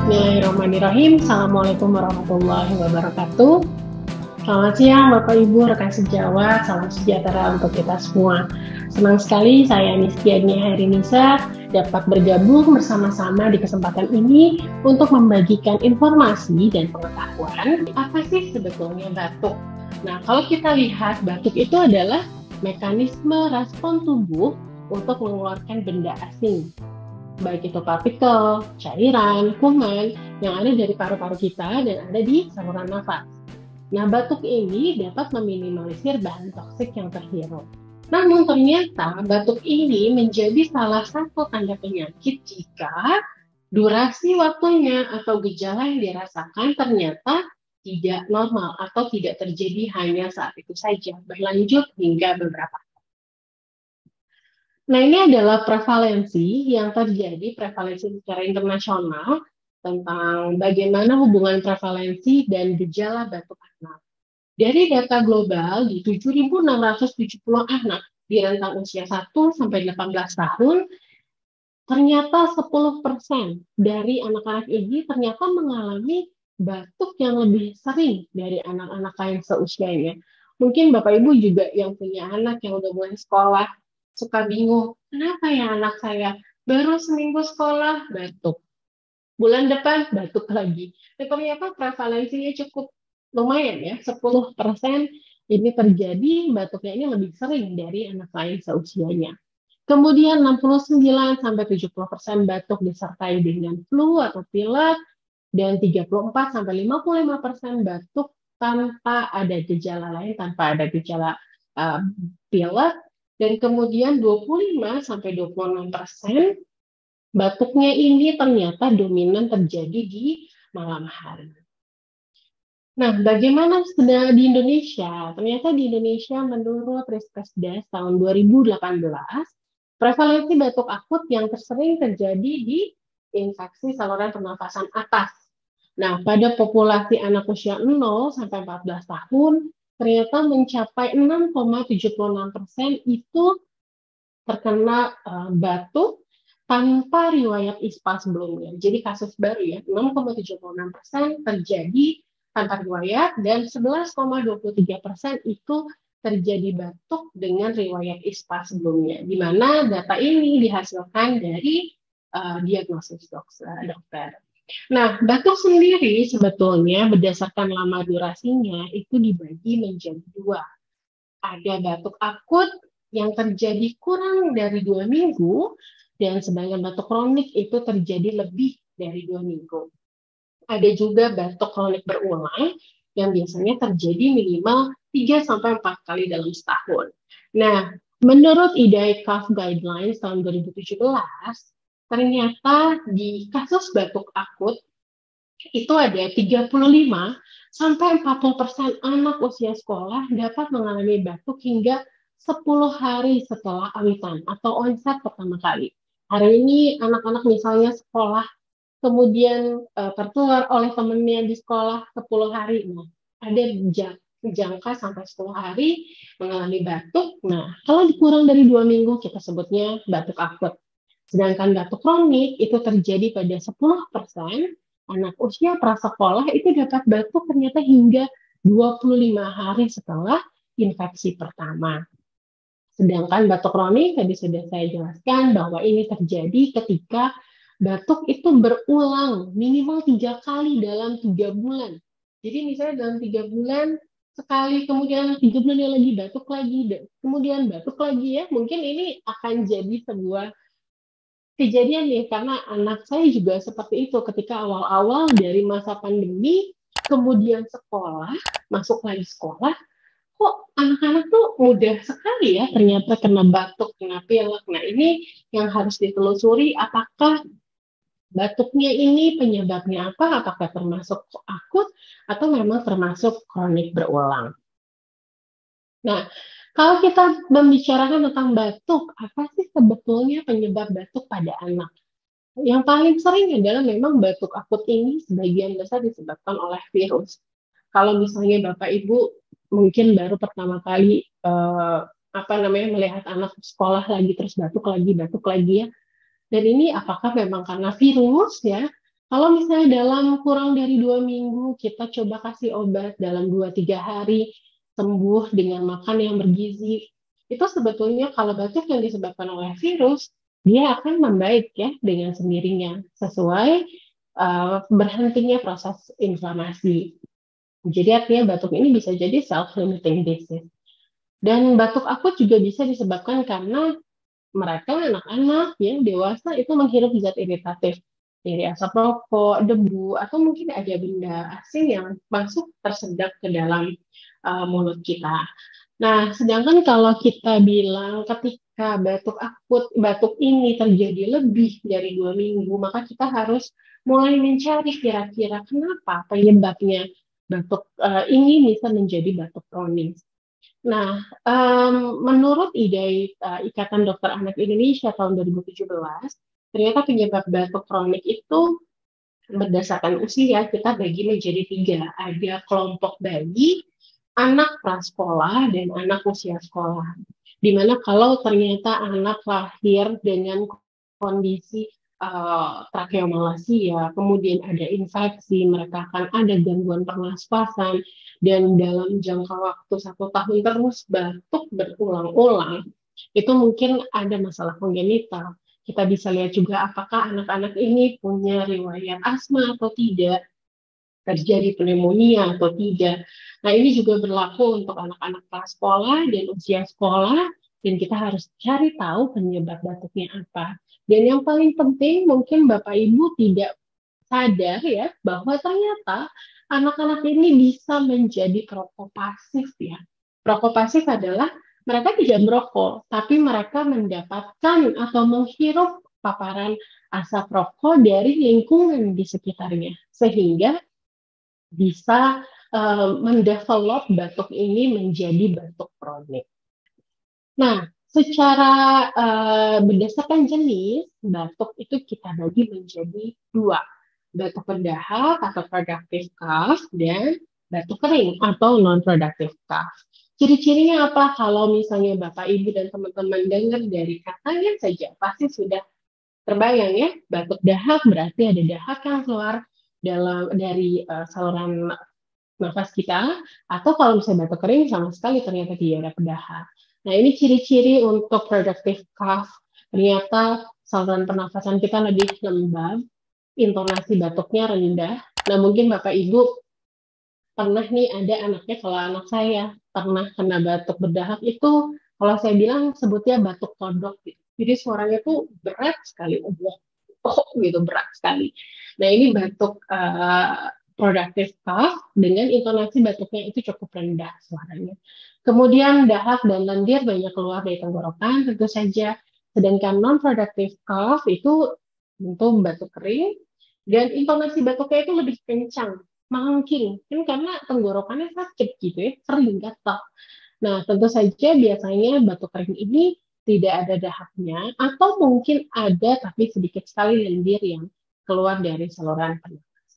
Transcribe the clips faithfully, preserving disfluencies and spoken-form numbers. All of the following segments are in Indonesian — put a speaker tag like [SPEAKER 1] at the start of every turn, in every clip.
[SPEAKER 1] Bismillahirrahmanirrahim. Assalamualaikum warahmatullahi wabarakatuh. Selamat siang Bapak Ibu, rekan sejawat, salam sejahtera untuk kita semua. Senang sekali saya Niskiadnia Hairinisa dapat bergabung bersama-sama di kesempatan ini untuk membagikan informasi dan pengetahuan apa sih sebetulnya batuk. Nah, kalau kita lihat batuk itu adalah mekanisme respon tubuh untuk mengeluarkan benda asing, baik itu partikel, cairan, kuman yang ada dari paru-paru kita dan ada di saluran nafas. Nah, batuk ini dapat meminimalisir bahan toksik yang terhirup. Namun ternyata batuk ini menjadi salah satu tanda penyakit jika durasi waktunya atau gejala yang dirasakan ternyata tidak normal atau tidak terjadi hanya saat itu saja, berlanjut hingga beberapa. Nah, ini adalah prevalensi yang terjadi, prevalensi secara internasional tentang bagaimana hubungan prevalensi dan gejala batuk anak. Dari data global di tujuh ribu enam ratus tujuh puluh anak di rentang usia satu sampai delapan belas tahun, ternyata sepuluh persen dari anak-anak ini ternyata mengalami batuk yang lebih sering dari anak-anak lain seusianya. Mungkin Bapak Ibu juga yang punya anak yang udah mulai sekolah, suka bingung, kenapa ya anak saya baru seminggu sekolah batuk, bulan depan batuk lagi. Dan ternyata prevalensinya cukup lumayan ya, sepuluh persen ini terjadi batuknya ini lebih sering dari anak lain seusianya. Kemudian enam puluh sembilan sampai tujuh puluh persen batuk disertai dengan flu atau pilek, dan tiga puluh empat sampai lima puluh lima persen batuk tanpa ada gejala lain, tanpa ada gejala uh, pilek. Dan kemudian dua puluh lima sampai dua puluh enam persen batuknya ini ternyata dominan terjadi di malam hari. Nah, bagaimana sebenarnya di Indonesia? Ternyata di Indonesia menurut Riskesdas tahun dua ribu delapan belas, prevalensi batuk akut yang tersering terjadi di infeksi saluran pernafasan atas. Nah, pada populasi anak usia nol sampai empat belas tahun, ternyata mencapai enam koma tujuh puluh enam persen itu terkena uh, batuk tanpa riwayat I S P A sebelumnya. Jadi kasus baru ya, enam koma tujuh puluh enam persen terjadi tanpa riwayat dan sebelas koma dua puluh tiga persen itu terjadi batuk dengan riwayat I S P A sebelumnya. Di mana data ini dihasilkan dari uh, diagnosis dokter. Nah, batuk sendiri sebetulnya berdasarkan lama durasinya itu dibagi menjadi dua. Ada batuk akut yang terjadi kurang dari dua minggu, dan sedangkan batuk kronik itu terjadi lebih dari dua minggu. Ada juga batuk kronik berulang yang biasanya terjadi minimal tiga sampai empat kali dalam setahun. Nah, menurut I D A I C A F Guidelines tahun dua ribu tujuh belas, ternyata di kasus batuk akut itu ada tiga puluh lima sampai empat puluh persen anak usia sekolah dapat mengalami batuk hingga sepuluh hari setelah awitan atau onset pertama kali. Hari ini anak-anak misalnya sekolah, kemudian uh, tertular oleh temannya di sekolah sepuluh hari. Nah, ada jangka sampai sepuluh hari mengalami batuk. Nah, kalau kurang dari dua minggu kita sebutnya batuk akut. Sedangkan batuk kronik itu terjadi pada sepuluh persen anak usia prasekolah itu dapat batuk ternyata hingga dua puluh lima hari setelah infeksi pertama. Sedangkan batuk kronik tadi sudah saya jelaskan bahwa ini terjadi ketika batuk itu berulang minimal tiga kali dalam tiga bulan. Jadi misalnya dalam tiga bulan sekali, kemudian tiga bulan lagi batuk lagi, kemudian batuk lagi ya. Mungkin ini akan jadi sebuah kejadian nih, karena anak saya juga seperti itu ketika awal-awal dari masa pandemi, kemudian sekolah, masuk lagi sekolah, kok anak-anak tuh mudah sekali ya ternyata kena batuk, kena pilek. Nah, ini yang harus ditelusuri, apakah batuknya ini penyebabnya apa, apakah termasuk akut atau memang termasuk kronik berulang. Nah, kalau kita membicarakan tentang batuk, apa sih sebetulnya penyebab batuk pada anak? Yang paling sering adalah memang batuk akut ini sebagian besar disebabkan oleh virus. Kalau misalnya Bapak Ibu mungkin baru pertama kali eh, apa namanya melihat anak sekolah lagi terus batuk lagi, batuk lagi ya. Dan ini apakah memang karena virus ya, Kalau misalnya dalam kurang dari dua minggu, kita coba kasih obat dalam dua tiga hari, sembuh dengan makan yang bergizi. Itu sebetulnya kalau batuk yang disebabkan oleh virus, dia akan membaik ya dengan sendirinya, sesuai uh, berhentinya proses inflamasi. Jadi artinya batuk ini bisa jadi self-limiting disease. Dan batuk akut juga bisa disebabkan karena mereka anak-anak yang dewasa itu menghirup zat iritatif dari asap rokok, debu, atau mungkin ada benda asing yang masuk tersedap ke dalam uh, mulut kita. Nah, sedangkan kalau kita bilang ketika batuk akut, batuk ini terjadi lebih dari dua minggu, maka kita harus mulai mencari kira-kira kenapa penyebabnya batuk uh, ini bisa menjadi batuk kronis. Nah, um, menurut ide uh, Ikatan Dokter Anak Indonesia tahun dua ribu tujuh belas, ternyata penyebab batuk kronik itu berdasarkan usia kita bagi menjadi tiga. Ada kelompok bayi, anak prasekolah, dan anak usia sekolah. Dimana kalau ternyata anak lahir dengan kondisi uh, tracheomalacia, kemudian ada infeksi, mereka akan ada gangguan pernafasan, dan dalam jangka waktu satu tahun terus batuk berulang-ulang, itu mungkin ada masalah kongenital. Kita bisa lihat juga apakah anak-anak ini punya riwayat asma atau tidak, terjadi pneumonia atau tidak. Nah, ini juga berlaku untuk anak-anak kelas sekolah dan usia sekolah, dan kita harus cari tahu penyebab batuknya apa. Dan yang paling penting, mungkin Bapak Ibu tidak sadar ya, bahwa ternyata anak-anak ini bisa menjadi perokok pasif ya. Perokok pasif adalah mereka tidak merokok, tapi mereka mendapatkan atau menghirup paparan asap rokok dari lingkungan di sekitarnya, sehingga bisa uh, mendevelop batuk ini menjadi batuk kronik. Nah, secara uh, berdasarkan jenis, batuk itu kita bagi menjadi dua. Batuk berdahak atau productive cough, dan batuk kering atau non-productive cough. Ciri-cirinya apa? Kalau misalnya Bapak, Ibu, dan teman-teman dengar dari katanya saja, pasti sudah terbayang ya, batuk dahak berarti ada dahak yang keluar dalam dari uh, saluran nafas kita, atau kalau misalnya batuk kering sama sekali ternyata tidak ada pedahak. Nah, ini ciri-ciri untuk productive cough. Ternyata saluran pernafasan kita lebih lembab, intonasi batuknya rendah. Nah, mungkin Bapak Ibu pernah nih ada anaknya, kalau anak saya pernah kena batuk berdahak itu, kalau saya bilang sebutnya batuk kodok gitu. Jadi suaranya tuh berat sekali, oh, oh gitu, berat sekali. Nah, ini batuk uh, productive cough dengan intonasi batuknya itu cukup rendah suaranya. Kemudian dahak dan lendir banyak keluar dari tenggorokan tentu saja. Sedangkan non-productive cough itu untuk batuk kering dan intonasi batuknya itu lebih kencang, mangking, kan karena tenggorokannya sakit gitu ya, sering gatal. Nah, tentu saja biasanya batuk kering ini tidak ada dahaknya, atau mungkin ada tapi sedikit sekali lendir yang keluar dari saluran pernafasan.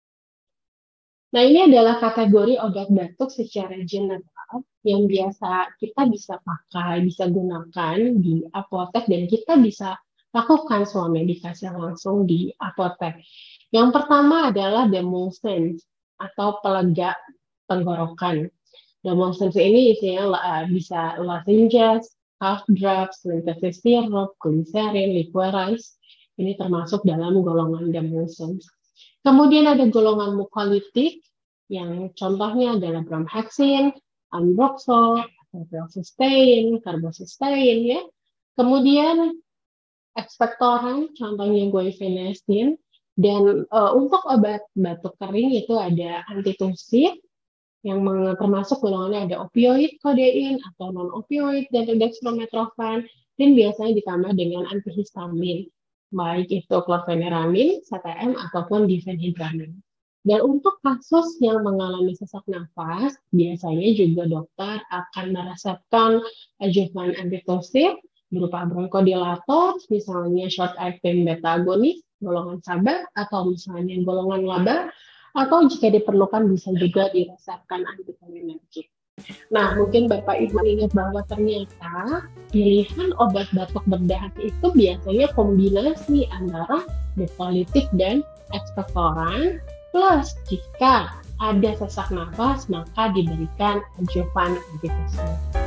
[SPEAKER 1] Nah, ini adalah kategori obat batuk secara general yang biasa kita bisa pakai, bisa gunakan di apotek, dan kita bisa lakukan swamedikasi langsung di apotek. Yang pertama adalah demulsion atau pelega tenggorokan. Demulsion ini isinya uh, bisa lozenges, cough drops, lintasis sirup, glycerin, liquorize. Ini termasuk dalam golongan demulsion. Kemudian ada golongan mukolytik yang contohnya adalah bromhexin, ambroxol, cysteine, carbocysteine ya. Kemudian ekspektoran contohnya guaifenesin, dan uh, untuk obat batuk kering itu ada antitusif yang termasuk golongannya ada opioid, kodein atau non opioid, dan dextromethorphan, dan biasanya ditambah dengan antihistamin, baik itu chlorpheniramine, C T M, ataupun diphenhydramine. Dan untuk kasus yang mengalami sesak nafas, biasanya juga dokter akan meresepkan adjuvan antitusif berupa bronkodilator, misalnya short acting beta agonis, golongan sabar, atau misalnya golongan laba, atau jika diperlukan bisa juga diresepkan antikolinergik. Nah, mungkin Bapak Ibu ingat bahwa ternyata pilihan obat batuk berdahak itu biasanya kombinasi antara mukolytik dan ekspektoran, plus jika ada sesak nafas maka diberikan adjuvan antitusif.